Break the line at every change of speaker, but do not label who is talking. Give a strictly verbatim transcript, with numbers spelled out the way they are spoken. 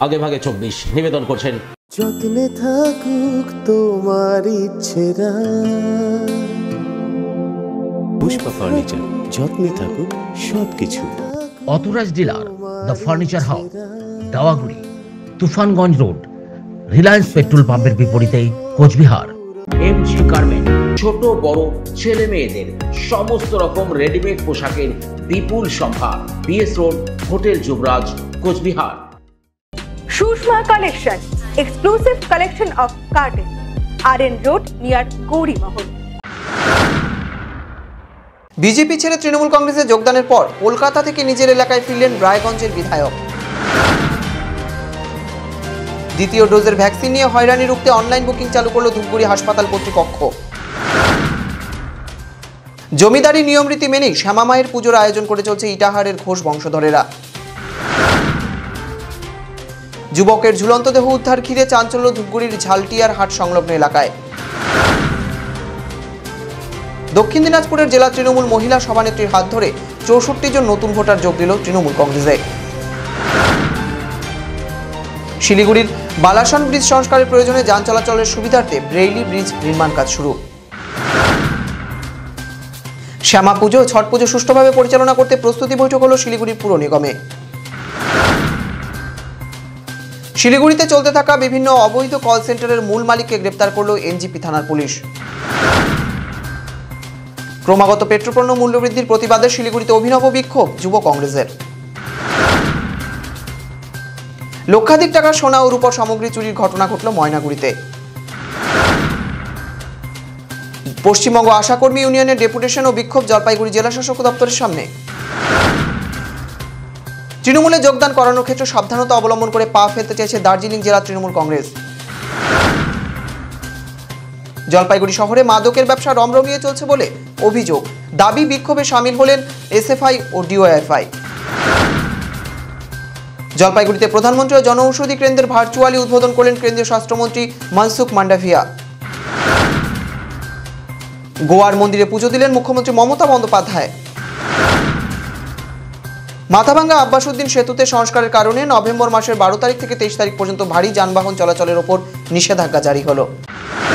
আগে ভাগে চব্বিশ নিবেদন করছেন।
যত্নে থাকুক তোমার ইচ্ছেরা, পুষ্পা ফার্নিচার, যত্নে থাকুক সবকিছু।
Authorised dealer the furniture house, Dawaguri, Tufanganj road, Reliance petrol পাম্পের বিপরীতেই কোচবিহার। এমজি গার্মেন্ট,
ছোট বড় ছেলে মেয়েদের সমস্ত রকম রেডিমেড পোশাকের বিপুল সম্ভার। BS road, hotel Yuvraj, Cooch Behar.
Shushma Collection, exclusive collection of curtains, R N Road near Gauri Mahal.
BJP ছেড়ে তৃণমূল কংগ্রেসে যোগদানের পর কলকাতা থেকে নিজের এলাকায় ফিরলেন রায়গঞ্জের বিধায়ক। দ্বিতীয় ডোজের ভ্যাকসিন নিয়ে হয়রানি রুখতে অনলাইন বুকিং চালু করল ধূপগুড়ি হাসপাতাল কর্তৃপক্ষ। জমিদারি নিয়ম রীতি মেনেই শ্যামা মায়ের পুজোর আয়োজন করে চলছে ইটাহারের ঘোষ বংশধরেরা। যুবকের ঝুলন্ত দেহ উদ্ধার ঘিরে চাঞ্চল্য ধূপগুড়ির ঝালটিয়ার হাট সংলগ্ন এলাকায়। দক্ষিণ দিনাজপুরের জেলা তৃণমূল মহিলা সভানেত্রীর হাত ধরে চৌষট্টি জন নতুন ভোটার যোগ দিল তৃণমূল কংগ্রেসে। শিলিগুড়ির বালাসন ব্রিজ সংস্কারের প্রয়োজনে যান চলাচলের সুবিধার্থে ব্রেইলি ব্রিজ নির্মাণ কাজ শুরু। শ্যামা পুজো, ছট পুজো সুষ্ঠুভাবে পরিচালনা করতে প্রস্তুতি বৈঠক হল শিলিগুড়ির পুর নিগমে। শিলিগুড়িতে চলতে থাকা বিভিন্ন অবৈধ কল সেন্টারের মূল মালিককে গ্রেপ্তার করল এনজিপি থানার পুলিশ। ক্রমাগত পেট্রোপণ্য মূল্যবৃদ্ধির প্রতিবাদে শিলিগুড়িতে অভিনব বিক্ষোভ যুব কংগ্রেসের। লক্ষাধিক টাকার সোনা ও রূপোর সামগ্রী চুরির ঘটনা ঘটল ময়নাগুড়িতে। পশ্চিমবঙ্গ আশাকর্মী ইউনিয়নের ডেপুটেশন ও বিক্ষোভ জলপাইগুড়ি জেলা শাসক দপ্তরের সামনে। তৃণমূলে যোগদান করানোর ক্ষেত্রে সাবধানতা অবলম্বন করে পা ফেলতে চাইছে দার্জিলিং জেলা তৃণমূল কংগ্রেস। জলপাইগুড়ি শহরে মাদকের ব্যবসা রমরমিয়ে চলছে বলে অভিযোগ, দাবি বিক্ষোভে সামিল হলেন এসএফআই ও ডিওএফআই। জলপাইগুড়িতে প্রধানমন্ত্রী ও জনঔষধি কেন্দ্রের ভার্চুয়ালি উদ্বোধন করলেন কেন্দ্রীয় স্বাস্থ্যমন্ত্রী মনসুখ মান্ডাভিয়া। গোয়ার মন্দিরে পুজো দিলেন মুখ্যমন্ত্রী মমতা বন্দ্যোপাধ্যায়। মাথাভাঙ্গা আব্বাসউদ্দিন সেতুতে সংস্কারের কারণে নভেম্বর মাসের বারো তারিখ থেকে তেইশ তারিখ পর্যন্ত ভারী যানবাহন চলাচলের ওপর নিষেধাজ্ঞা জারি হলো।